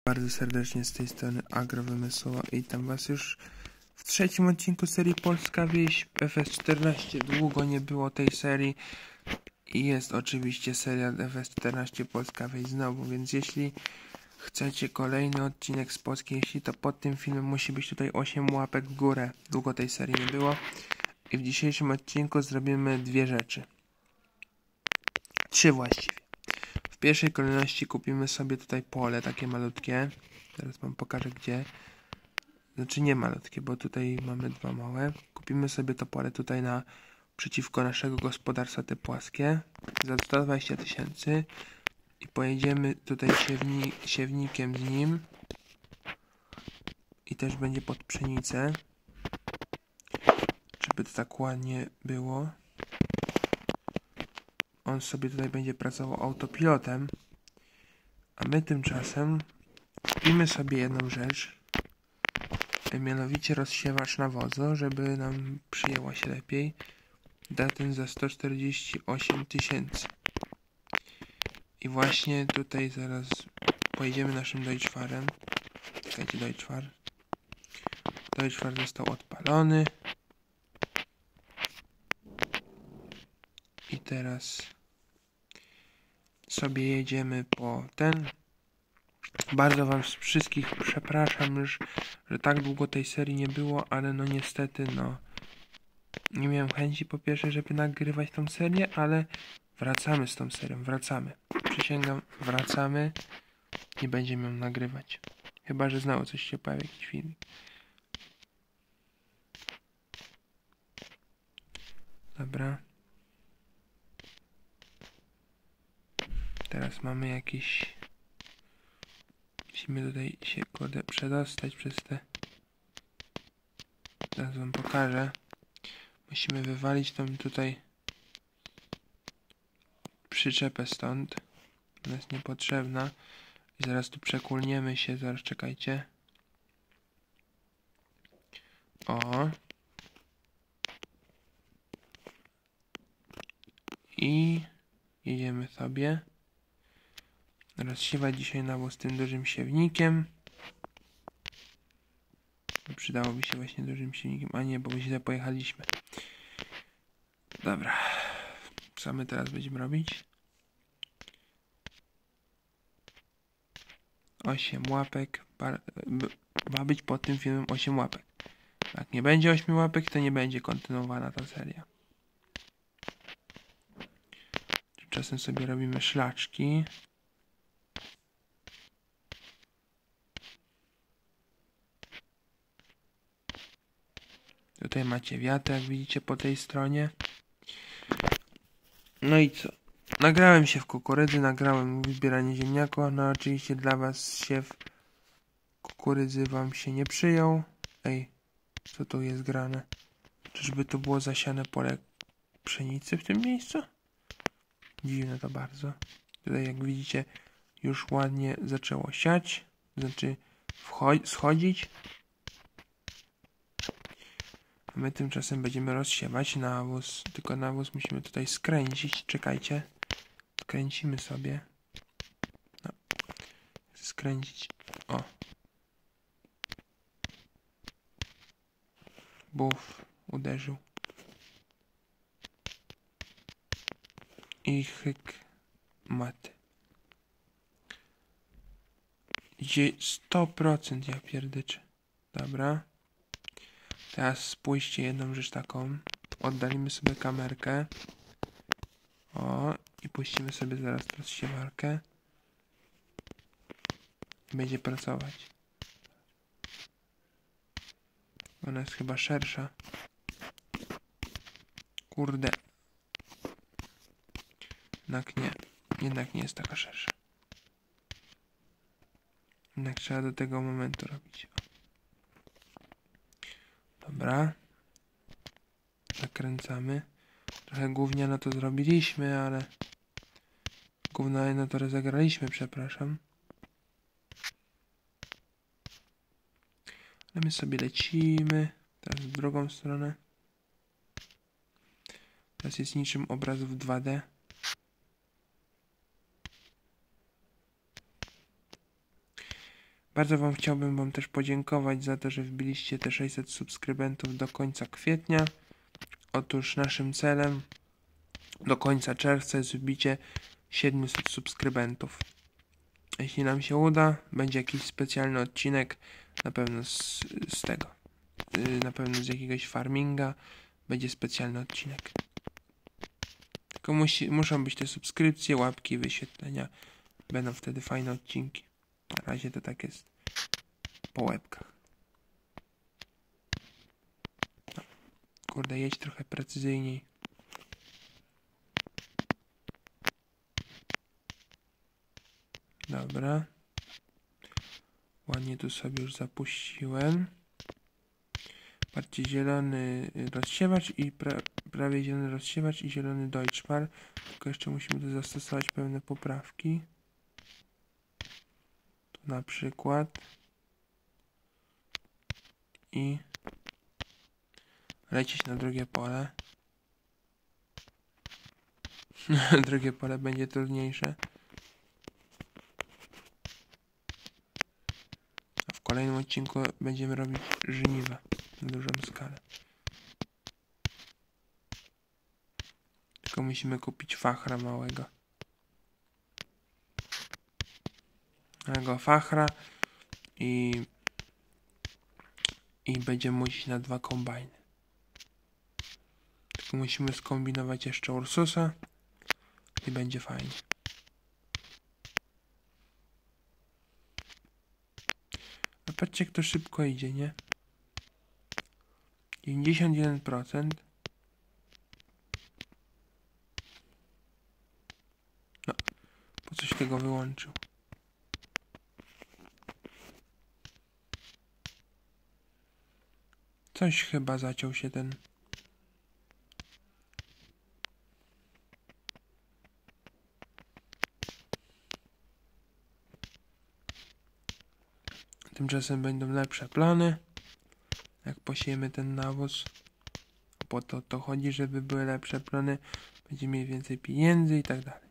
Bardzo serdecznie z tej strony Agro-Wymysłowa i witam was już w trzecim odcinku serii Polska Wieś FS14. Długo nie było tej serii i jest oczywiście seria FS14 Polska Wieś znowu, więc jeśli chcecie kolejny odcinek z polskiej wsi, to pod tym filmem musi być tutaj 8 łapek w górę. Długo tej serii nie było i w dzisiejszym odcinku zrobimy dwie rzeczy. Trzy właściwie. W pierwszej kolejności kupimy sobie tutaj pole, takie malutkie. Teraz wam pokażę gdzie. Znaczy nie malutkie, bo tutaj mamy dwa małe. Kupimy sobie to pole tutaj przeciwko naszego gospodarstwa, te płaskie, za 120 000 i pojedziemy tutaj siewnikiem z nim i też będzie pod pszenicę, żeby to tak ładnie było. On sobie tutaj będzie pracował autopilotem, a my tymczasem kupimy sobie jedną rzecz, mianowicie rozsiewacz nawozu, żeby nam przyjęła się lepiej. Da ten za 148 000. I właśnie tutaj zaraz pojedziemy naszym Deutschfahrem. Czekajcie, Deutschfahr został odpalony. I teraz sobie jedziemy po ten. Bardzo wam wszystkich przepraszam już, że tak długo tej serii nie było, ale no niestety nie miałem chęci po pierwsze, żeby nagrywać tą serię, ale wracamy z tą serią, wracamy. Przysięgam, wracamy i będziemy ją nagrywać. Chyba że znowu coś się pojawi, jakiś filmik. Dobra. Teraz mamy jakiś... Musimy tutaj się przedostać przez te... Teraz wam pokażę. Musimy wywalić tą tutaj przyczepę stąd. Ona jest niepotrzebna. I zaraz tu przekulniemy się. Zaraz czekajcie. O. I jedziemy sobie. Rozsiewać dzisiaj nawóz tym dużym siewnikiem. Przydałoby się właśnie dużym siewnikiem. A nie, bo źle pojechaliśmy. Dobra. Co my teraz będziemy robić? 8 łapek. Ma być pod tym filmem 8 łapek. Jak nie będzie 8 łapek, to nie będzie kontynuowana ta seria. Tymczasem sobie robimy szlaczki. Tutaj macie wiatr, jak widzicie po tej stronie. No i co? Nagrałem się w kukurydzy, nagrałem zbieranie ziemniaków. No oczywiście dla was siew kukurydzy wam się nie przyjął. Ej, co tu jest grane? Czyżby tu było zasiane pole pszenicy w tym miejscu? Dziwne to bardzo. Tutaj jak widzicie już ładnie zaczęło siać. Znaczy schodzić. A my tymczasem będziemy rozsiewać nawóz. Tylko nawóz musimy tutaj skręcić. Czekajcie. Skręcimy sobie. No. Skręcić. O. Buf. Uderzył. I hyk. Maty. Idzie 100%, ja pierdyczę. Dobra. Teraz spójrzcie jedną rzecz taką. Oddalimy sobie kamerkę. O. I puścimy sobie zaraz rozsiewarkę. Będzie pracować. Ona jest chyba szersza. Kurde. Jednak nie. Jednak nie jest taka szersza. Jednak trzeba do tego momentu robić. Dobra. Zakręcamy. Trochę gówniano to zrobiliśmy, ale... Gówniano to rozegraliśmy, przepraszam. Ale my sobie lecimy. Teraz w drugą stronę. Teraz jest niczym obraz w 2D. Bardzo chciałbym wam też podziękować za to, że wbiliście te 600 subskrybentów do końca kwietnia. Otóż naszym celem do końca czerwca jest wbicie 700 subskrybentów. Jeśli nam się uda, będzie jakiś specjalny odcinek, na pewno z tego, na pewno z jakiegoś farminga, będzie specjalny odcinek. Tylko muszą być te subskrypcje, łapki, wyświetlenia, będą wtedy fajne odcinki. Na razie to tak jest po łebkach. No, kurde, jedź trochę precyzyjniej. Dobra. Ładnie tu sobie już zapuściłem. Patrzcie, zielony rozsiewacz i prawie zielony rozsiewacz i zielony Deutschmar. Tylko jeszcze musimy tu zastosować pewne poprawki. Tu na przykład. I lecieć na drugie pole. Drugie pole będzie trudniejsze. A w kolejnym odcinku będziemy robić żniwa na dużą skalę. Tylko musimy kupić fachra małego. Małego fachra i będziemy musieć na 2 kombajny. Tylko musimy skombinować jeszcze Ursusa i będzie fajnie. A patrzcie, jak to szybko idzie, nie? 91%. No, po coś tego wyłączył. Coś chyba zaciął się ten. Tymczasem będą lepsze plony. Jak posiejemy ten nawóz. Po to chodzi, żeby były lepsze plony. Będziemy mieli więcej pieniędzy i tak dalej.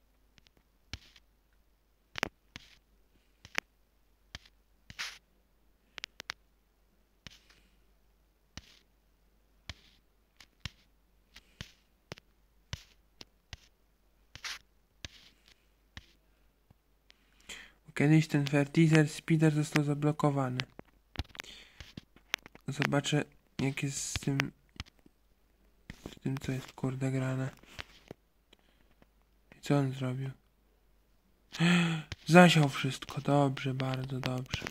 Kiedyś ten Fertilizer Speeder został zablokowany. Zobaczę, jak jest z tym co jest kurde grane. I co on zrobił? Zasiał wszystko. Dobrze, bardzo dobrze.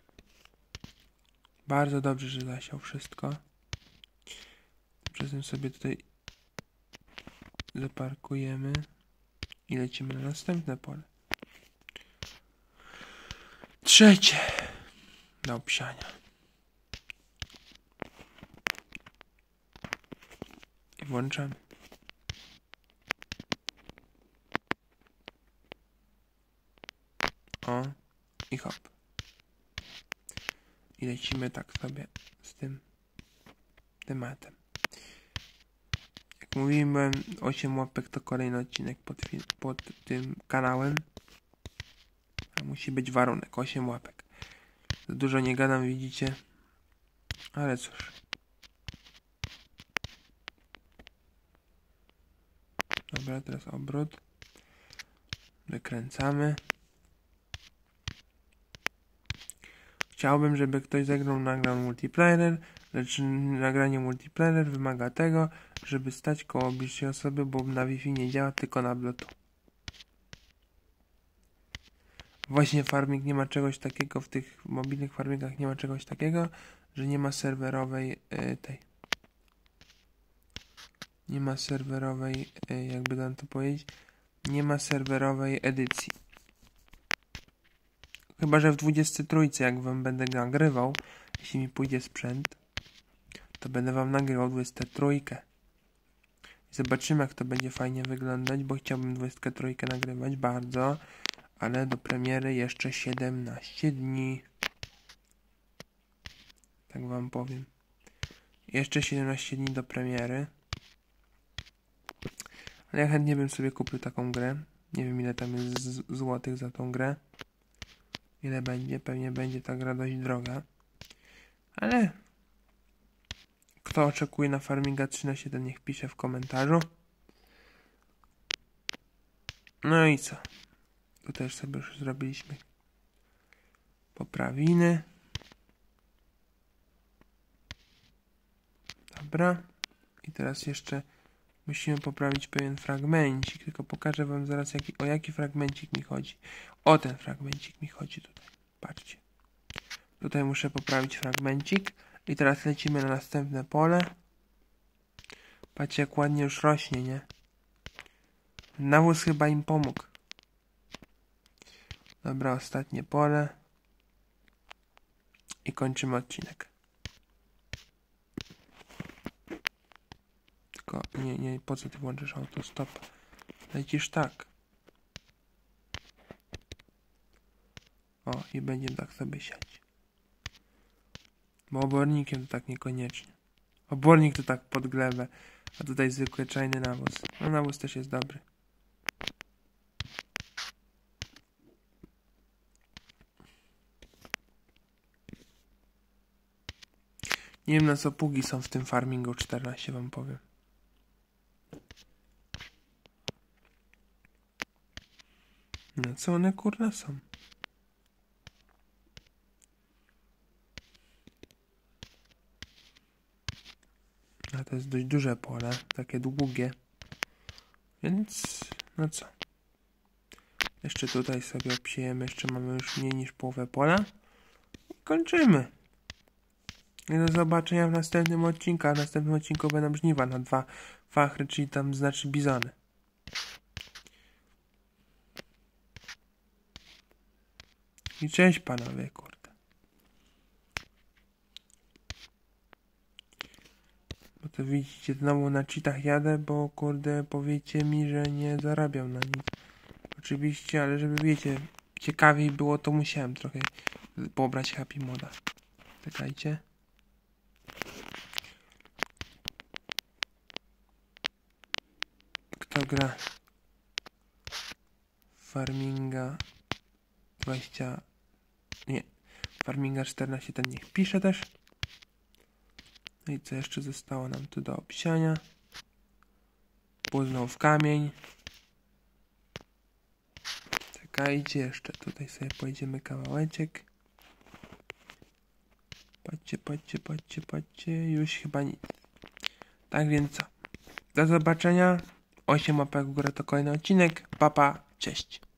Bardzo dobrze, że zasiał wszystko. Tymczasem sobie tutaj zaparkujemy i lecimy na następne pole. Trzecie do obsiania. I włączamy. O, i hop. I lecimy tak sobie z tym tematem. Jak mówiłem, 8 łapek to kolejny odcinek pod tym kanałem. A musi być warunek, 8 łapek. Za dużo nie gadam, widzicie. Ale cóż. Dobra, teraz obrót. Wykręcamy. Chciałbym, żeby ktoś nagrał multiplayer, lecz nagranie multiplayer wymaga tego, żeby stać koło bliższej osoby, bo na Wi-Fi nie działa, tylko na Bluetooth. Właśnie farming nie ma czegoś takiego, w tych mobilnych farmingach nie ma czegoś takiego, że nie ma serwerowej nie ma serwerowej, jakby nam to powiedzieć, nie ma serwerowej edycji. Chyba że w 23, jak wam będę nagrywał, jeśli mi pójdzie sprzęt, to będę wam nagrywał 23. Zobaczymy, jak to będzie fajnie wyglądać, bo chciałbym 23 nagrywać bardzo, ale do premiery jeszcze 17 dni. Tak wam powiem. Jeszcze 17 dni do premiery. Ale ja chętnie bym sobie kupił taką grę. Nie wiem, ile tam jest złotych za tą grę. ile będzie. Pewnie będzie ta gra dość droga. Ale kto oczekuje na Farminga 13, ten niech pisze w komentarzu. No i co? Tu też sobie już zrobiliśmy poprawiny. Dobra. I teraz jeszcze musimy poprawić pewien fragmencik. Tylko pokażę wam zaraz o jaki fragmencik mi chodzi. O ten fragmencik mi chodzi tutaj. Patrzcie. Tutaj muszę poprawić fragmencik. I teraz lecimy na następne pole. Patrzcie jak ładnie już rośnie, nie? Nawóz chyba im pomógł. Dobra, ostatnie pole. I kończymy odcinek. Tylko nie, po co ty włączysz autostop? Lecisz tak. O, i będziemy tak sobie siać. Bo obornikiem to tak niekoniecznie. Obornik to tak pod glebę. A tutaj zwykły czajny nawóz. No nawóz też jest dobry. Nie wiem na co pługi są w tym Farmingu 14, wam powiem. No co one kurna są? A to jest dość duże pole, takie długie. Więc no co? Jeszcze tutaj sobie obsiejemy, jeszcze mamy już mniej niż połowę pola. I kończymy. I do zobaczenia w następnym odcinku. A w następnym odcinku będą żniwa na 2 fachry, czyli tam znaczy bizony. I cześć panowie, kurde. Bo to widzicie, znowu na cheatach jadę, bo kurde powiecie mi, że nie zarabiam na nic. Oczywiście, ale żeby wiecie, ciekawiej było, to musiałem trochę pobrać Happy Moda. Czekajcie. Kto gra Farminga 20... Nie. Farminga 14, ten niech pisze też. No i co jeszcze zostało nam tu do obsiania? Poznał w kamień. Czekajcie, jeszcze tutaj sobie pojedziemy kawałeczek. Patrzcie, już chyba nic. Tak więc co? Do zobaczenia. 8 łapek w górę to kolejny odcinek. Pa, cześć.